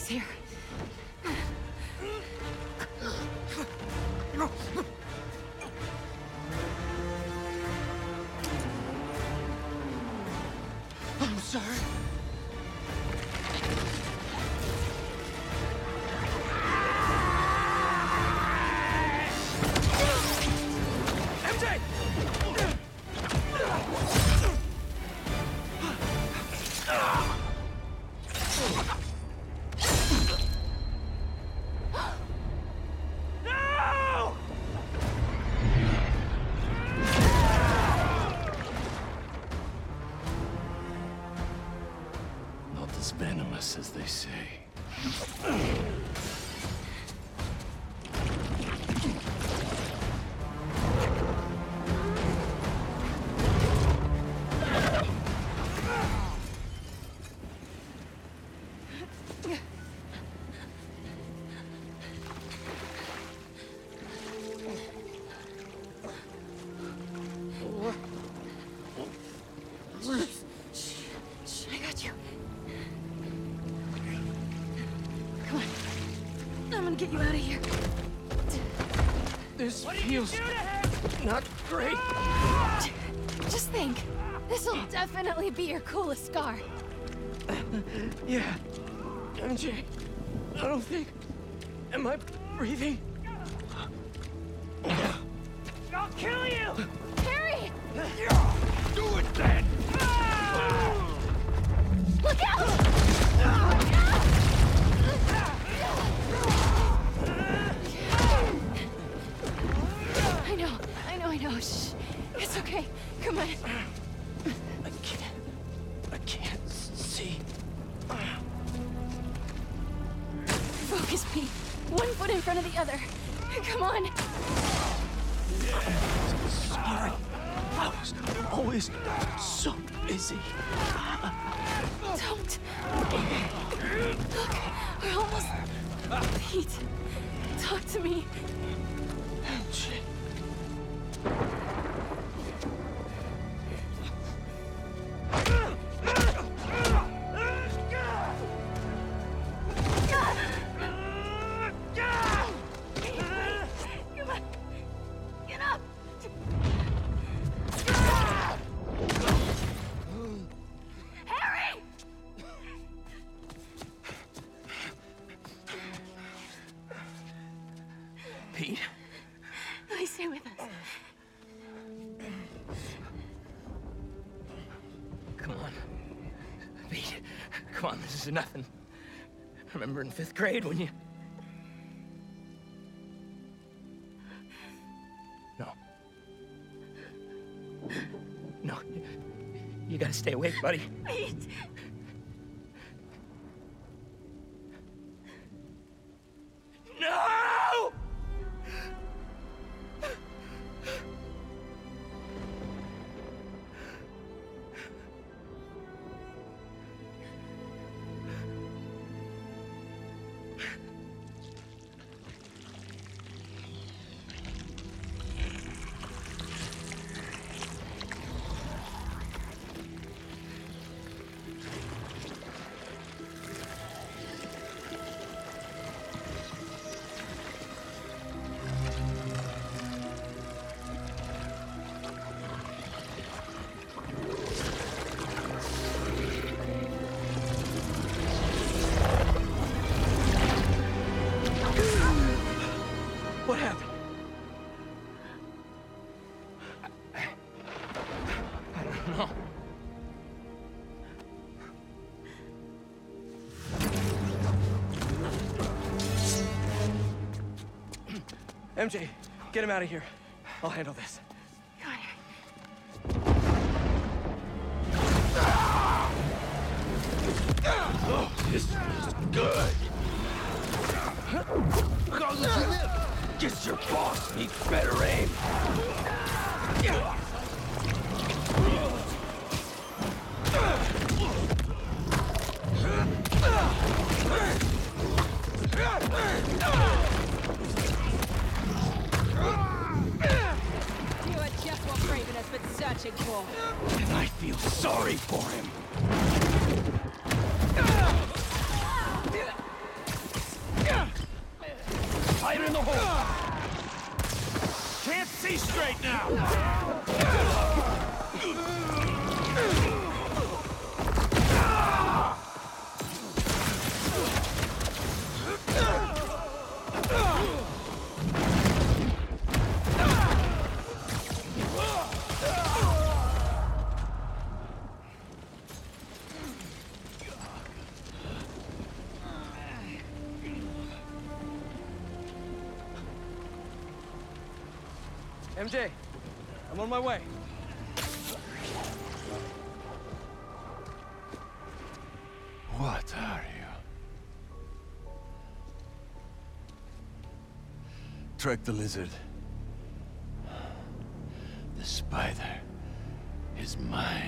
here. I'm sorry. MJ! No! Not as venomous as they say. I got you. Come on. I'm gonna get you out of here. This feels not great. Just think. This'll definitely be your coolest scar. Yeah. MJ, I don't think... Am I breathing? I'll kill you! Harry! Do it then! Look out! I know. Shh. It's okay. Come on. I can't see. Focus, Pete. One foot in front of the other. Come on. Sorry. I was always so busy. Don't. Look, we're almost... Pete, talk to me. MJ. Come on. Get up. Harry! Pete? Please stay with us. Come on. Pete, come on, this is nothing. Remember in 5th grade when you... No. No. You gotta stay awake, buddy. Pete! No! What happened? I don't know. MJ, get him out of here. I'll handle this. Come on, Harry. Oh, this feels good. Guess your boss needs better aim. You are just what Craven has been searching for. And I feel sorry for him. MJ, I'm on my way. What are you? Track the lizard. The spider is mine.